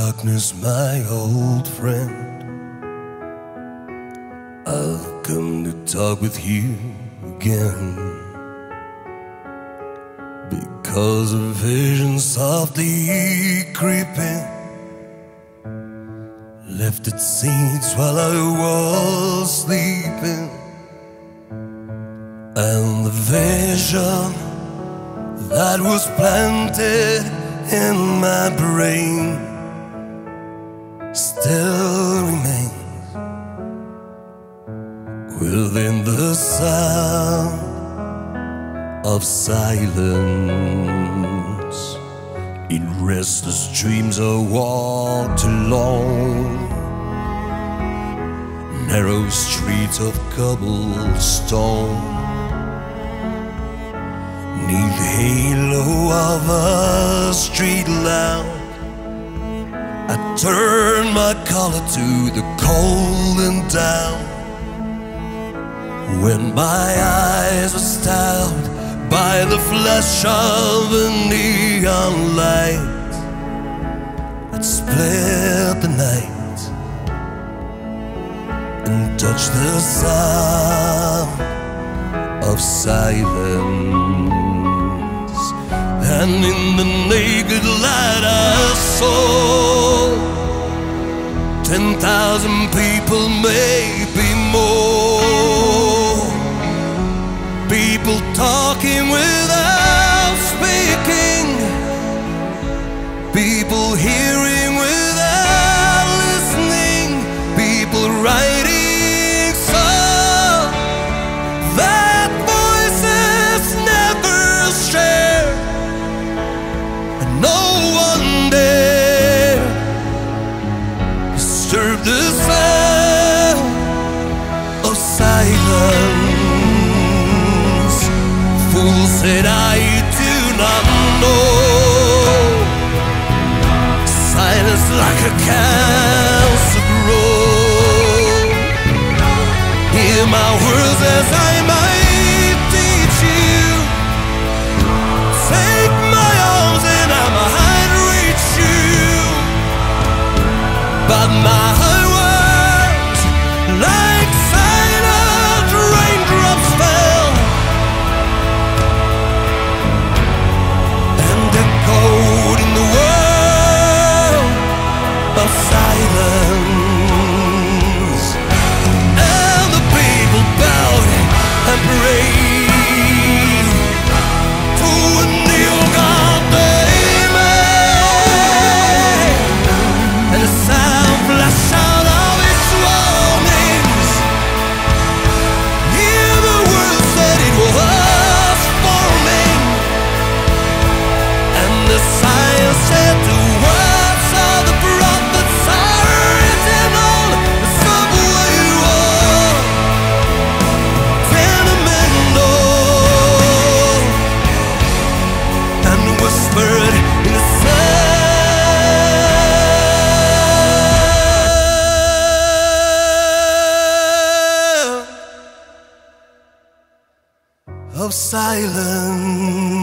darkness, my old friend. I've come to talk with you again, because a vision softly creeping left its seeds while I was sleeping. And the vision that was planted in my brain still remains within the sound of silence. In restless dreams I walked along narrow streets of cobblestone. Neath the halo of a street lamp, I turned my collar to the cold and damp. When my eyes were stabbed by the flash of a neon light, I'd split the night and touch the sound of silence. And in the naked light I saw 10,000 people, maybe more. People talking without speaking, people hearing without listening, people writing songs that voices never share, and no one dare disturb the sound of silence. Fool said I do not know silence like a cancer grows. Hear my words as I might teach you. Take my arms and I might reach you, but my words like silent raindrops fell and echoed in the world of silence. And the people bowed and prayed to a new God they made, and the sound flashed out of its warnings. Hear the words that it was forming, and the science said the words of the prophets are written on the subway wall, tenemento, and whispered in the sound of silence.